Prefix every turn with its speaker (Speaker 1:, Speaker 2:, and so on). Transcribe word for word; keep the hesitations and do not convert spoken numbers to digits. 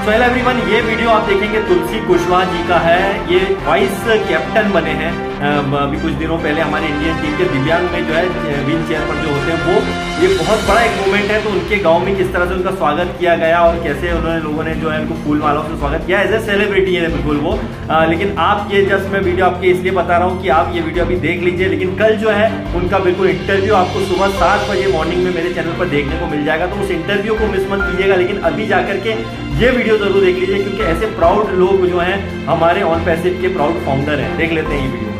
Speaker 1: सो hello everyone, ये video आप देखेंगे तुलसी कुशवाहा जी का है। ये वाइस कैप्टन बने हैं अभी कुछ दिनों पहले हमारे इंडियन टीम के। दिव्यांग में जो है व्हील चेयर पर जो होते हैं वो, ये बहुत बड़ा एक मूवमेंट है। तो उनके गांव में किस तरह से उनका स्वागत किया गया और कैसे उन्होंने लोगों ने जो है उनको फूल मालाओं से स्वागत किया, एज ए सेलिब्रिटी है बिल्कुल वो। आ, लेकिन आप ये जस्ट मैं वीडियो आपके इसलिए बता रहा हूँ कि आप ये वीडियो अभी देख लीजिए। लेकिन कल जो है उनका बिल्कुल इंटरव्यू आपको सुबह सात बजे मॉर्निंग में मेरे चैनल पर देखने को मिल जाएगा। तो उस इंटरव्यू को मिस मत कीजिएगा, लेकिन अभी जाकर के ये वीडियो जरूर देख लीजिए, क्योंकि ऐसे प्राउड लोग जो हैं हमारे ऑन पैसिव के प्राउड फाउंडर हैं। देख लेते हैं ये वीडियो।